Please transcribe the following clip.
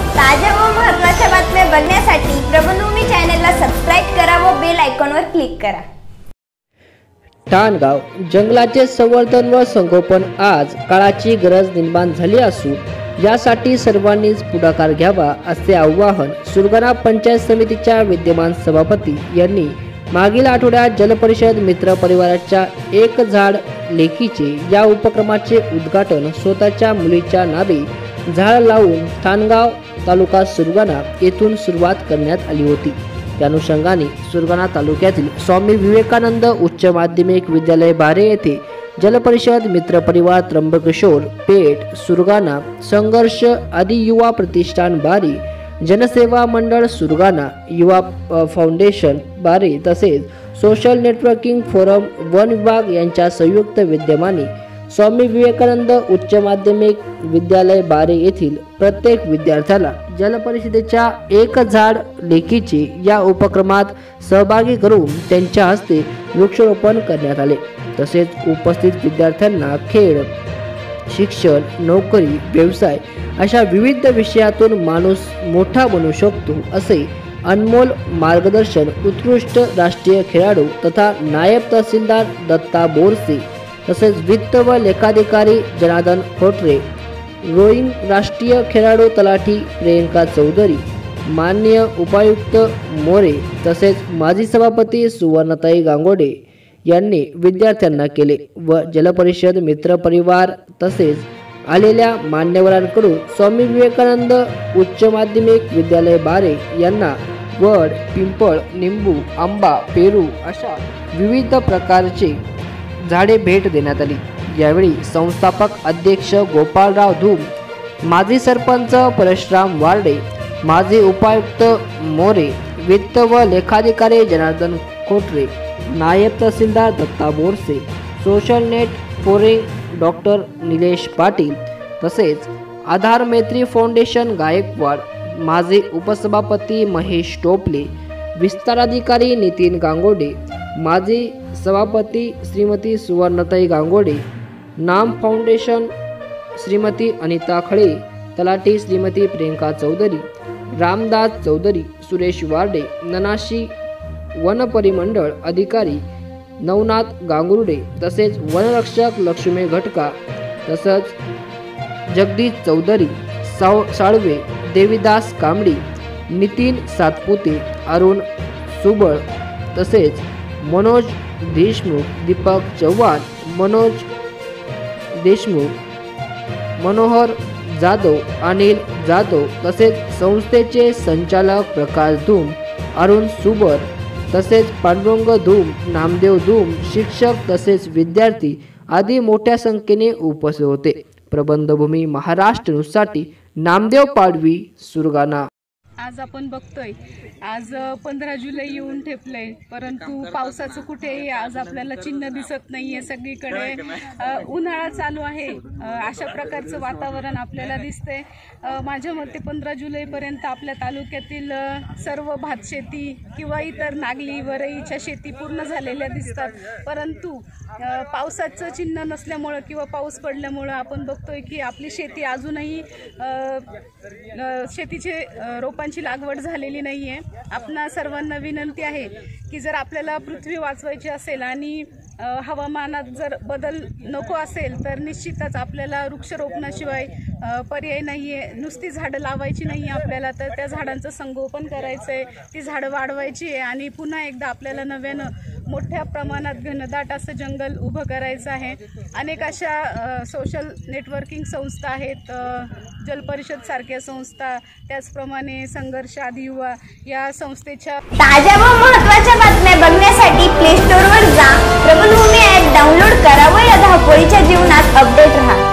ताज्या व महत्त्वाच्या बातम्या बघण्यासाठी प्रबंधभूमी चॅनलला सबस्क्राइब करा व बेल आयकॉनवर क्लिक करा। ठाणगाव जंगलाचे संवर्धन व संगोपन आज काळाची गरज निर्माण झाली असून यासाठी सर्वांनीच पुढाकार घ्यावा असे आवाहन सुरगाणा पंचायत समितीच्या विद्यमान सभापती यांनी मागील आठवड्यात जलपरिषद मित्र परिवाराच्या एक झाड लेखीचे या उपक्रमाचे उद्घाटन स्वतःच्या मुलीच्या नावे झाड लावून ठाणगाव तालुका सुरगाणा येथून सुरुवात करण्यात आली होती। त्या अनुषंगाने सुरगाणा तालुक्यातील स्वामी विवेकानंद उच्च माध्यमिक विद्यालय बारे येथे जलपरिषद मित्र परिवार त्र्यंबकेश्वर पेठ सुरगाणा संघर्ष आदि युवा प्रतिष्ठान बारी जनसेवा मंडळ सुरगाणा युवा फाउंडेशन बारे तसेच सोशल नेटवर्किंग फोरम वन विभाग यांच्या संयुक्त विद्यमाने स्वामी विवेकानंद उच्च माध्यमिक विद्यालय बारे येथील प्रत्येक विद्यार्थ्याला जलपरिषदेच्या एक झाड लेखीचे या उपक्रमात सहभागी करून त्यांच्या हस्ते वृक्षारोपण करण्यात आले। तसेच उपस्थित विद्यार्थ्यांना खेळ शिक्षण नोकरी व्यवसाय अशा विविध विषयातून माणूस मोठा बनू शकतो असे अनमोल मार्गदर्शन उत्कृष्ट राष्ट्रीय खेळाडू तथा नायब तहसीलदार दत्ता बोरसे तसेच वित्त व लेखाधिकारी जनार्दन खोटरे रोईंग राष्ट्रीय खेळाडू तलाठी प्रियंका चौधरी माननीय उपायुक्त मोरे तसेच माजी सभापती सुवर्णताई गांगोडे यांनी विद्यार्थ्यांना केले व जलपरिषद मित्र परिवार तसेच आलेल्या मान्यवरांकडून स्वामी विवेकानंद उच्च माध्यमिक विद्यालय बारे यांना वड पिंपळ निंबू आंबा पेरू अशा विविध प्रकारचे झाडे भेट देण्यात आली। यावेळी संस्थापक अध्यक्ष गोपाळराव धूम माजी सरपंच परशुराम वार्डे माजी उपायुक्त मोरे वित्त व लेखाधिकारी जनार्दन खोटरे नायब तहसीलदार दत्ता बोरसे सोशल नेट फोरिंग डॉक्टर निलेश पाटील तसेच आधार मैत्री फाउंडेशन गायकवाड माजी उपसभापती महेश टोपले विस्ताराधिकारी नितीन गांगोडे माजी सभापती श्रीमती सुवर्णताई गांगोडे नाम फाउंडेशन श्रीमती अनिता खळे तलाठी श्रीमती प्रियंका चौधरी रामदास चौधरी सुरेश वार्डे ननाशी वन परिमंडळ अधिकारी नवनाथ गांगुर्डे तसेच वनरक्षक लक्ष्मी घटका तसंच जगदीश चौधरी साळवे देवीदास कांबडी नितीन सातपुते अरुण सुबळ तसेच मनोज देशमुख दीपक चव्हाण मनोज देशमुख मनोहर जाधव अनिल जाधव तसेच संस्थेचे संचालक प्रकाश धूम अरुण सुबर तसेच पांडुरंग धूम नामदेव धूम शिक्षक तसेच विद्यार्थी आदी मोठ्या संख्येने उपस्थित होते। प्रबंधभूमी महाराष्ट्र न्यूजसाठी नामदेव पाडवी सुरगाणा। आज आपण बघतोय आज 15 जुलै येऊन ठेपलंय परंतु पावसाचं कुठेही आज आपल्याला चिन्ह दिसत नाहीये। सगळीकडे उन्हाळा चालू आहे अशा प्रकारचं वातावरण आपल्याला दिसतंय। माझ्या मते 15 जुलैपर्यंत आपल्या तालुक्यातील सर्व भात शेती किंवा इतर नागली वरईच्या शेती पूर्ण झालेल्या दिसतात परंतु पावसाचं चिन्ह नसल्यामुळे किंवा पाऊस पडल्यामुळे आपण बघतोय की आपली शेती अजूनही शेतीचे रोपांची लागवड झालेली नाहीये। आपणा सर्वांना विनंती आहे की जर आपल्याला पृथ्वी वाचवायची असेल आणि हवामानात जर बदल नको असेल तर निश्चितच आपल्याला वृक्षारोपणाशिवाय पर्याय नाहीये। नुसती झाडं लावायची नाही आपल्याला तर त्या झाडांचं संगोपन करायचं आहे ती झाडं वाढवायची आहे आणि पुन्हा एकदा आपल्याला नव्यानं मोठ्या प्रमाणात घनदाट असं जंगल उभं करायचं आहे। अनेक अशा सोशल नेटवर्किंग संस्था आहेत जलपरिषद सारख्या संस्था त्याचप्रमाणे संघर्ष आदि युवा या संस्थेच्या ताज्या व महत्त्वाच्या बातम्या बघण्यासाठी प्ले स्टोअरवर जा प्रबंधभूमी ॲप डाउनलोड करा व या धावपळीच्या जीवनात अपडेट रहा।